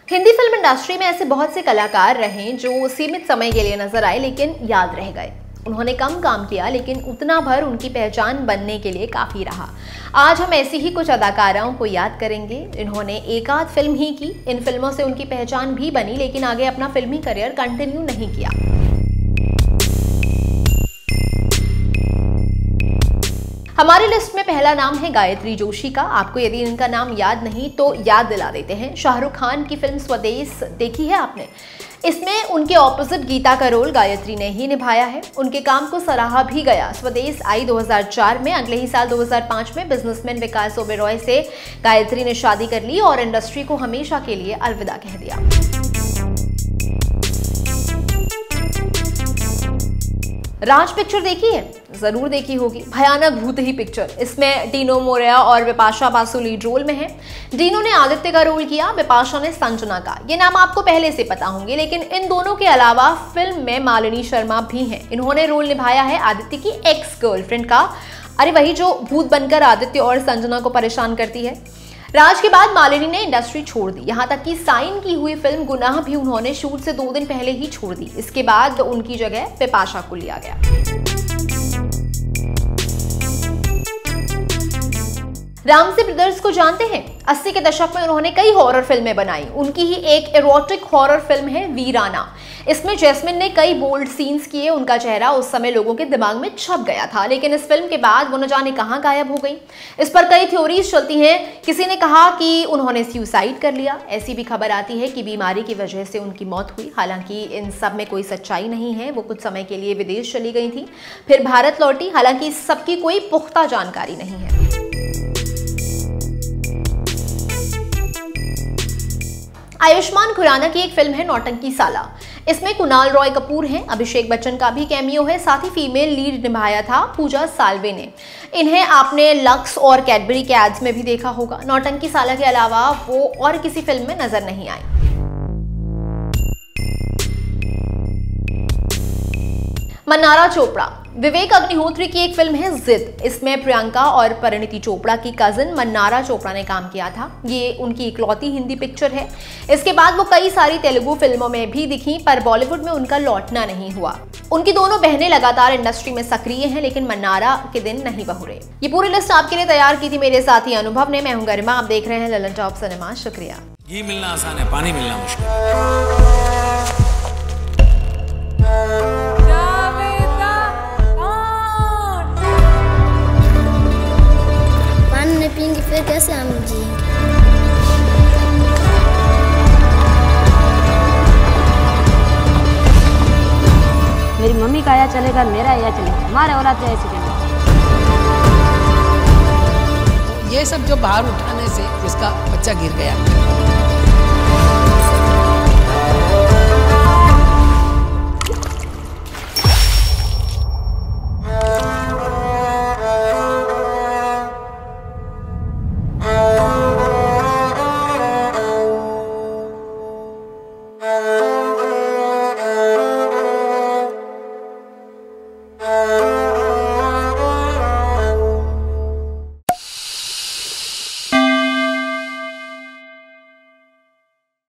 Hindi film industry में ऐसे बहुत से कलाकार रहे जो सीमित समय के लिए नजर आए लेकिन याद रह गए। उन्होंने कम काम किया लेकिन उतना भर उनकी पहचान बनने के लिए काफी रहा। आज हम ऐसी ही कुछ अदाकाराओं को याद करेंगे। इन्होंने एक आध फिल्म ही की, इन फिल्मों से उनकी पहचान भी बनी लेकिन आगे अपना फिल्मी करियर कंटिन्यू नहीं किया। हमारी लिस्ट में पहला नाम है गायत्री जोशी का। आपको यदि इनका नाम याद नहीं तो याद दिला देते हैं। शाहरुख खान की फिल्म स्वदेश देखी है आपने? इसमें उनके ऑपोजिट गीता का रोल गायत्री ने ही निभाया है। उनके काम को सराहा भी गया। स्वदेश आई 2004 में। अगले ही साल 2005 में बिजनेसमैन विकास ओबेरॉय से गायत्री ने शादी कर ली और इंडस्ट्री को हमेशा के लिए अलविदा कह दिया। राज पिक्चर देखी है? जरूर देखी होगी। भयानक भूत ही पिक्चर। इसमें डीनो मोरेया और बिपाशा बासु लीड रोल में है। डीनो ने आदित्य का रोल किया, बिपाशा ने संजना का। ये नाम आपको पहले से पता होंगे, लेकिन इन दोनों के अलावा फिल्म में मालिनी शर्मा भी हैं। इन्होंने रोल निभाया है आदित्य की एक्स गर्लफ्रेंड का। अरे वही जो भूत बनकर आदित्य और संजना को परेशान करती है। राज के बाद मालिनी ने इंडस्ट्री छोड़ दी। यहां तक कि साइन की हुई फिल्म गुनाह भी उन्होंने शूट से 2 दिन पहले ही छोड़ दी। इसके बाद उनकी जगह बिपाशा को लिया गया। रामसी ब्रदर्स को जानते हैं? 80 के दशक में उन्होंने कई हॉरर फिल्में बनाई। उनकी ही एक एरोटिक हॉरर फिल्म है वीराना। इसमें जैस्मिन ने कई बोल्ड सीन्स किए। उनका चेहरा उस समय लोगों के दिमाग में छप गया था, लेकिन इस फिल्म के बाद वो न जाने कहां गायब हो गई। इस पर कई थ्योरीज चलती हैं। किसी ने कहा कि उन्होंने सुसाइड कर लिया। ऐसी भी खबर आती है कि बीमारी की वजह से उनकी मौत हुई। हालांकि इन सब में कोई सच्चाई नहीं है। वो कुछ समय के लिए विदेश चली गई थी, फिर भारत लौटी। हालांकि इस सब की कोई पुख्ता जानकारी नहीं है। आयुष्मान खुराना की एक फिल्म है नौटंकी साला। इसमें कुणाल रॉय कपूर हैं। अभिषेक बच्चन का भी कैमियो है। साथ ही फीमेल लीड निभाया था पूजा साल्वे ने। इन्हें आपने लक्स और कैडबरी के एड्स में भी देखा होगा। नौटंकी साला के अलावा वो और किसी फिल्म में नजर नहीं आई। मन्नारा चोपड़ा। विवेक अग्निहोत्री की एक फिल्म है जिद। इसमें प्रियंका और परिणीति चोपड़ा की कजिन मन्नारा चोपड़ा ने काम किया था। ये उनकी इकलौती हिंदी पिक्चर है। इसके बाद वो कई सारी तेलुगु फिल्मों में भी दिखी, पर बॉलीवुड में उनका लौटना नहीं हुआ। उनकी दोनों बहनें लगातार इंडस्ट्री में सक्रिय हैं, लेकिन मन्नारा के दिन नहीं बहुरे। ये पूरी लिस्ट आपके लिए तैयार की थी मेरे साथी अनुभव ने। मैं हूं गरिमा, आप देख रहे हैं ललन टॉप सिनेमा। शुक्रिया। घी मिलना आसान है, पानी मिलना मुश्किल। पियेंगे फिर कैसे हम जिएंगे? मेरी मम्मी का या चलेगा, मेरा या चलेगा, हमारे औलाद तो ऐसे चलेगा। ये सब जो बाहर उठाने से जिसका बच्चा गिर गया।